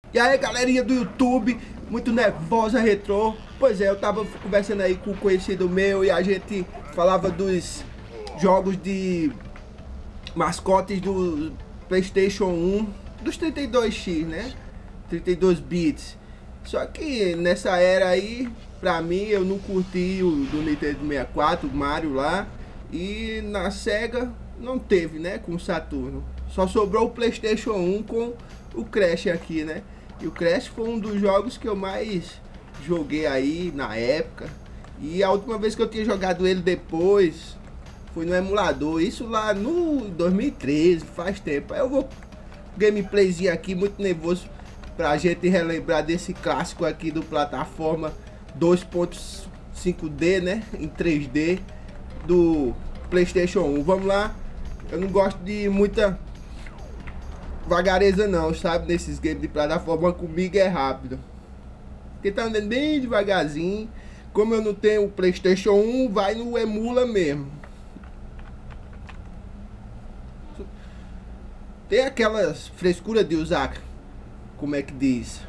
E aí, galerinha do YouTube, muito nervosa, retrô. Pois é, eu tava conversando aí com um conhecido meu e a gente falava dos jogos de mascotes do PlayStation 1, dos 32X, né? 32 bits. Só que nessa era aí, pra mim, eu não curti o do Nintendo 64, o Mario lá. E na Sega não teve, né? Com o Saturno. Só sobrou o PlayStation 1 com o Crash aqui, né? E o Crash foi um dos jogos que eu mais joguei aí na época. E a última vez que eu tinha jogado ele depois foi no emulador. Isso lá no 2013, faz tempo. Aí eu vou gameplayzinho aqui, muito nervoso, pra gente relembrar desse clássico aqui do plataforma 2.5D, né? Em 3D do PlayStation 1. Vamos lá. Eu não gosto de muita vagareza não, sabe? Nesses games de plataforma comigo é rápido. Porque tá andando bem devagarzinho. Como eu não tenho o PlayStation 1, vai no emula mesmo. Tem aquelas frescuras de usar, como é que diz?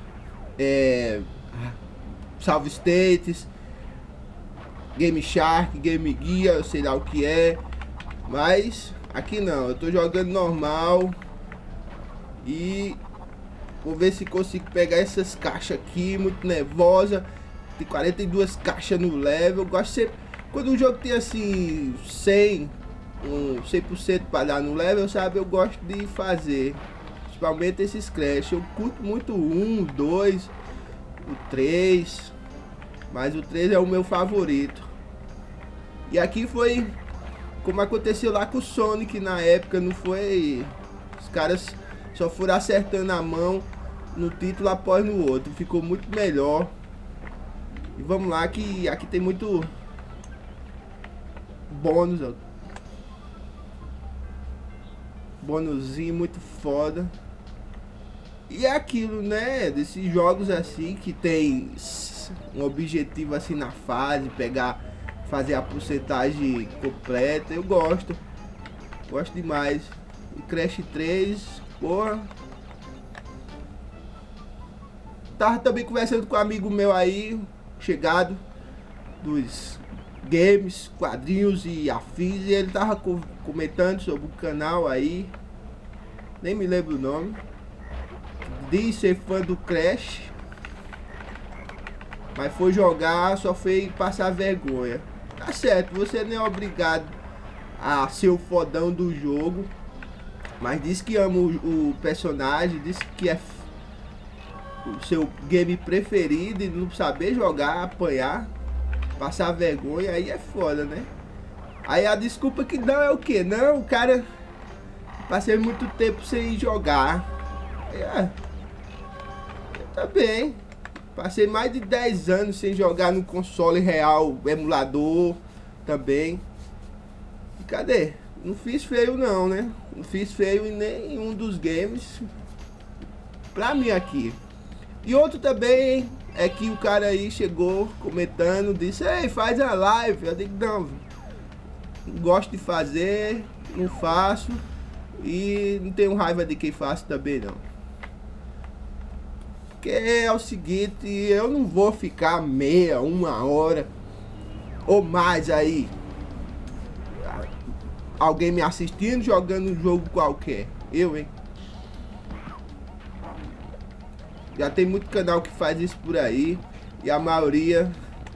Salve States, Game Shark, Game Guia, sei lá o que é. Mas aqui não, eu tô jogando normal. E vou ver se consigo pegar essas caixas aqui, muito nervosa. Tem 42 caixas no level. Eu gosto sempre, quando o jogo tem assim 100% para dar no level, sabe? Eu gosto de fazer, principalmente esses Crash. Eu curto muito o 1, o 2, o 3, mas o 3 é o meu favorito. E aqui foi como aconteceu lá com o Sonic na época, não foi? Os caras só foram acertando a mão no título após no outro. Ficou muito melhor. E vamos lá que aqui tem muito bônus, ó. Bônusinho muito foda. E é aquilo, né? Desses jogos assim que tem um objetivo assim na fase, fazer a porcentagem completa. Eu gosto. Gosto demais. E Crash 3, porra. Tava também conversando com um amigo meu aí, chegado dos games, quadrinhos e afins, e ele tava comentando sobre o canal aí, nem me lembro o nome, diz ser fã do Crash, mas foi jogar, só foi passar vergonha. Tá certo, você não é obrigado a ser o fodão do jogo, mas diz que ama o personagem, diz que é o seu game preferido e não saber jogar, apanhar, passar vergonha, aí é foda, né? Aí a desculpa que dá é o que? Não, o cara passei muito tempo sem jogar. Eu também passei mais de 10 anos sem jogar no console real, emulador também. E cadê? Não fiz feio não, né? Não fiz feio em nenhum dos games pra mim aqui. E outro também é que o cara aí chegou comentando, disse: ei, faz a live. Eu digo: não gosto de fazer, não faço. E não tenho raiva de quem faço também não. Que é o seguinte, eu não vou ficar meia, uma hora ou mais aí alguém me assistindo jogando um jogo qualquer. Eu, hein? Já tem muito canal que faz isso por aí e a maioria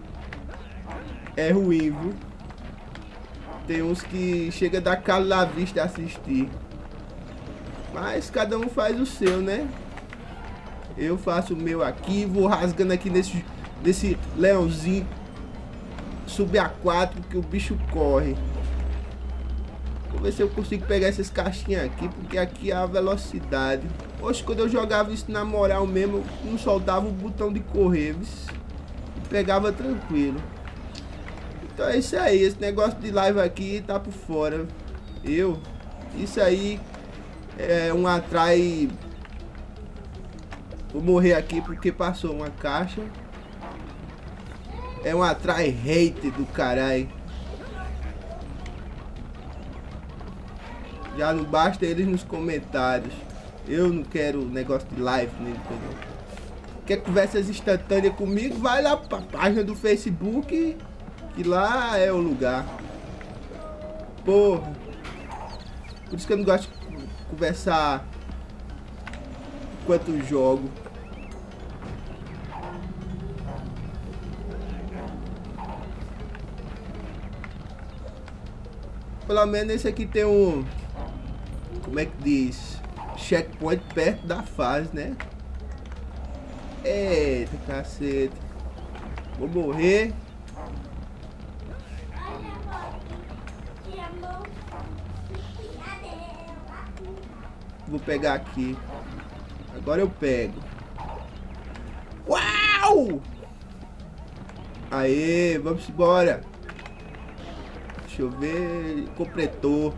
é ruim, viu? Tem uns que chega a dar calo na vista assistir. Mas cada um faz o seu, né? Eu faço o meu aqui, vou rasgando aqui nesse leãozinho subaquático que o bicho corre. Vou ver se eu consigo pegar essas caixinhas aqui, porque aqui é a velocidade. Hoje, quando eu jogava isso na moral mesmo, eu não soltava o botão de correr, e pegava tranquilo. Então é isso aí, esse negócio de live aqui tá por fora. Isso aí é um atrai. Vou morrer aqui porque passou uma caixa. É um atrai hate do caralho. Já não basta eles nos comentários. Eu não quero negócio de live nele, entendeu? quer conversas instantâneas comigo, vai lá pra página do Facebook, que lá é o lugar. Porra. Por isso que eu não gosto de conversar enquanto jogo. Pelo menos esse aqui tem um... Como é que diz? Checkpoint perto da fase, né? Eita, cacete. Vou morrer. Vou pegar aqui. Agora eu pego. Uau! Aê, vamos embora. Deixa eu ver. Completou.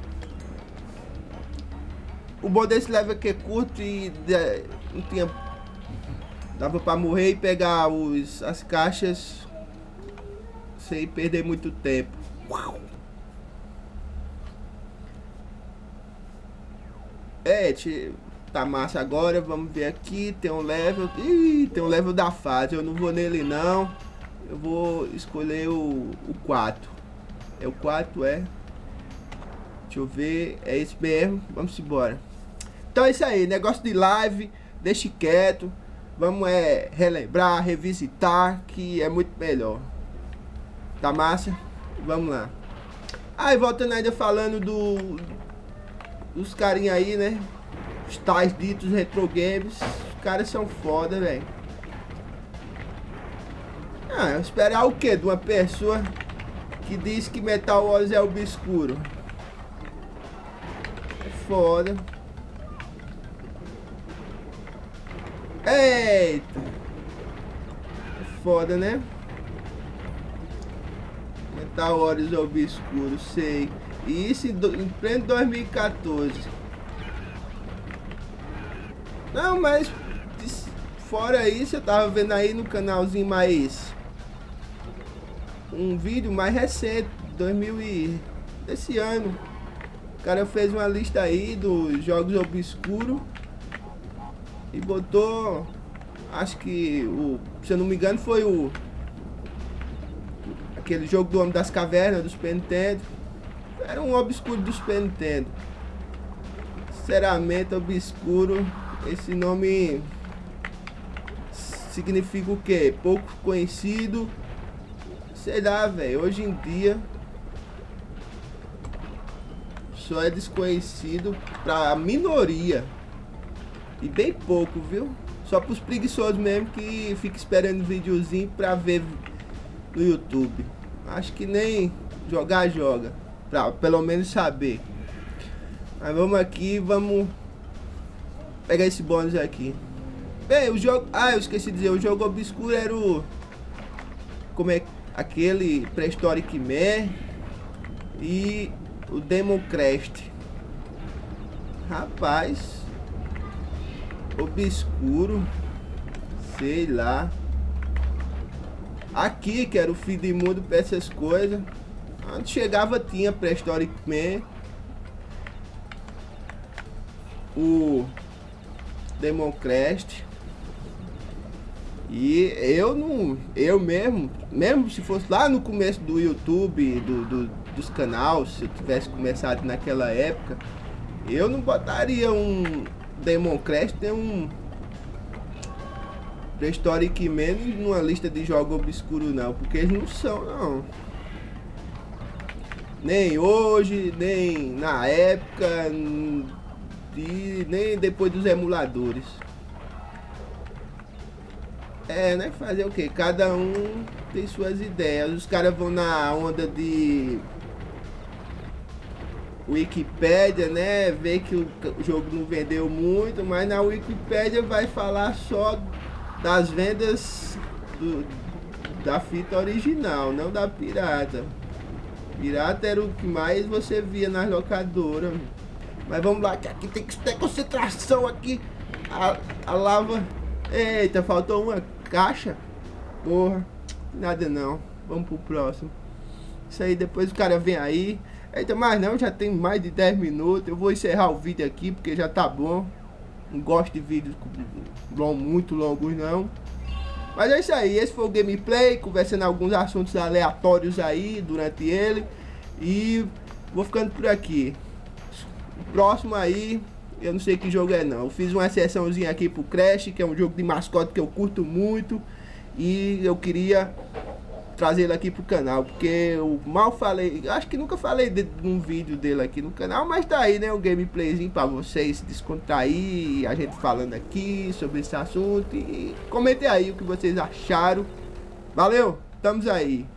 O bom desse level aqui é curto e não tinha... Dava pra morrer e pegar as caixas sem perder muito tempo. Uau! Tá massa agora, vamos ver aqui, tem um level, tem um level da fase, eu não vou nele não, eu vou escolher o 4, é o 4, deixa eu ver, é esse mesmo, vamos embora. Então é isso aí, negócio de live, deixe quieto, vamos relembrar, revisitar, que é muito melhor, tá massa? Vamos lá. Aí voltando ainda falando dos carinha aí, né? Os tais ditos retro games. Os caras são foda, velho. Ah, esperar o que de uma pessoa que diz que Metal Wars é obscuro? É foda. Eita. É foda, né? Metal Wars é obscuro, sei. E isso em pleno 2014. Não, mas fora isso, eu tava vendo aí no canalzinho mais... Um vídeo mais recente, desse ano. O cara fez uma lista aí dos jogos obscuros. E botou... Acho que se eu não me engano foi aquele jogo do Homem das Cavernas, do Super Nintendo. Era um obscuro do Super Nintendo. Sinceramente, obscuro. Esse nome significa o quê? Pouco conhecido. Sei lá, velho. Hoje em dia só é desconhecido pra minoria. E bem pouco, viu? Só pros preguiçosos mesmo que fica esperando videozinho pra ver no YouTube. Acho que nem joga. Pra pelo menos saber. Mas vamos aqui, vamos pegar esse bônus aqui. Bem, o jogo... Ah, eu esqueci de dizer, o jogo obscuro era o... Como é... Aquele Prehistoric Man e o Demon Crest. Rapaz, obscuro, sei lá. Aqui que era o fim do mundo pra essas coisas. Onde chegava tinha Prehistoric Man, o Demon Crest. E eu mesmo se fosse lá no começo do YouTube, dos canais, se eu tivesse começado naquela época, eu não botaria um Demon Crest nem um Prehistoric Man numa lista de jogos obscuros não, porque eles não são não. Nem hoje, nem na época, e nem depois dos emuladores. Né? Fazer o que? Cada um tem suas ideias. Os caras vão na onda de Wikipédia, né? Ver que o jogo não vendeu muito, mas na Wikipédia vai falar só das vendas da fita original, não da pirata. Pirata era o que mais você via nas locadoras. Mas vamos lá, que aqui tem que ter concentração aqui. A lava... Eita, faltou uma caixa. Porra, nada não. Vamos pro próximo. Isso aí, depois o cara vem aí. Eita, mas não, já tem mais de 10 minutos. Eu vou encerrar o vídeo aqui porque já tá bom. Não gosto de vídeos muito longos não. Mas é isso aí, esse foi o gameplay, conversando alguns assuntos aleatórios aí durante ele. E vou ficando por aqui. O próximo aí, eu não sei que jogo é não. Eu fiz uma exceçãozinha aqui pro Crash, que é um jogo de mascote que eu curto muito. E eu queria trazer ele aqui pro canal, porque eu mal falei, acho que nunca falei num vídeo dele aqui no canal, mas tá aí, né, um gameplayzinho pra vocês descontrair, a gente falando aqui sobre esse assunto, e comentem aí o que vocês acharam. Valeu, estamos aí.